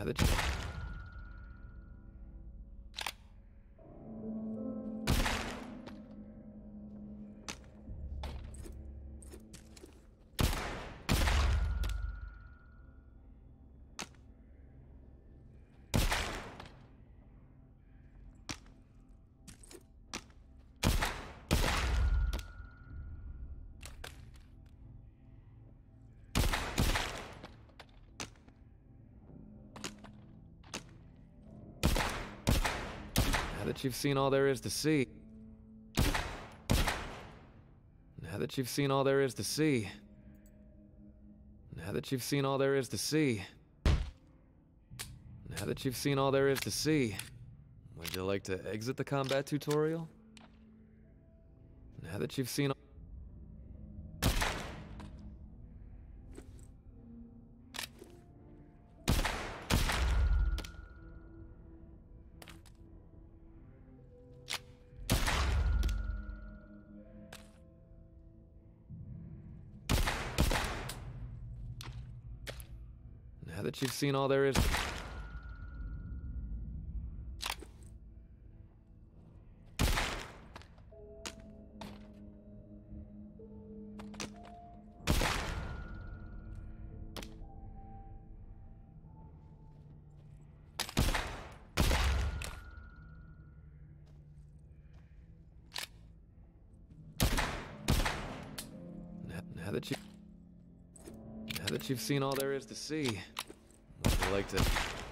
that you... Now that you've seen all there is to see. Now that you've seen all there is to see. Now that you've seen all there is to see. Now that you've seen all there is to see. Would you like to exit the combat tutorial? Now that you've seen... Now that you've seen all there is... Now that you... Now that you've seen all there is to see, would you like to...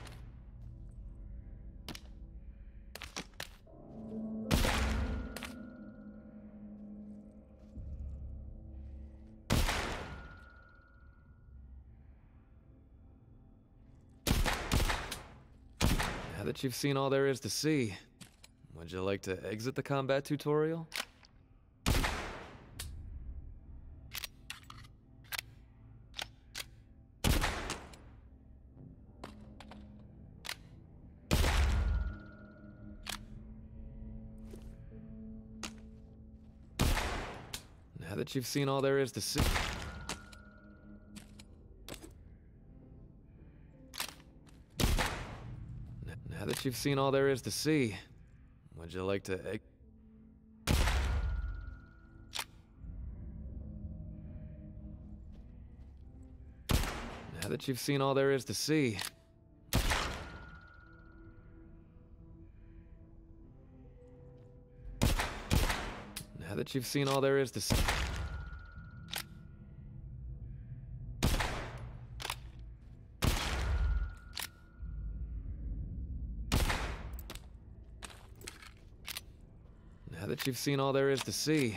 Now that you've seen all there is to see, would you like to exit the combat tutorial? Now that you've seen all there is to see... Now that you've seen all there is to see, would you like to... Now that you've seen all there is to see... Now that you've seen all there is to see... Now that you've seen all there is to see...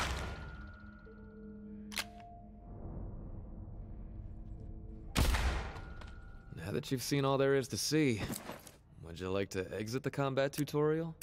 Now that you've seen all there is to see, would you like to exit the combat tutorial?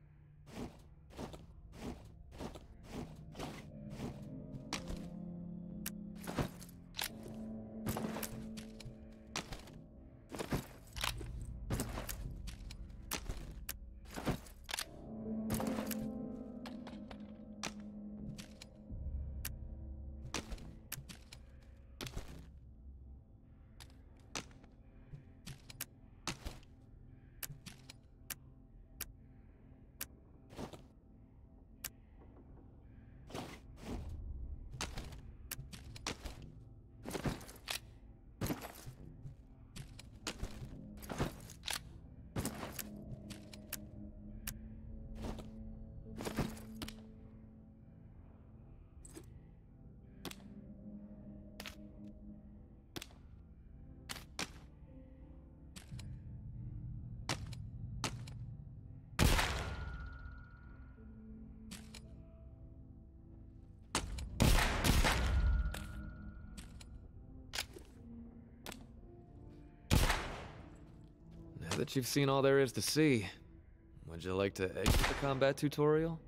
Now that you've seen all there is to see, would you like to exit the combat tutorial?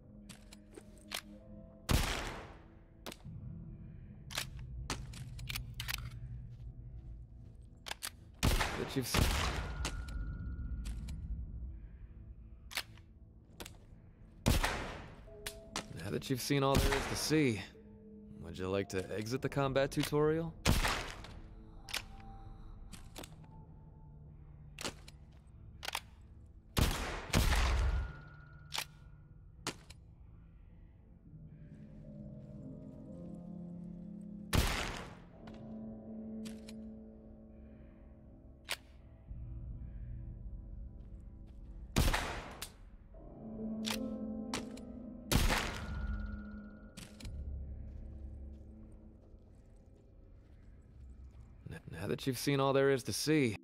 That you've seen... Now that you've seen all there is to see, would you like to exit the combat tutorial? Now that you've seen all there is to see.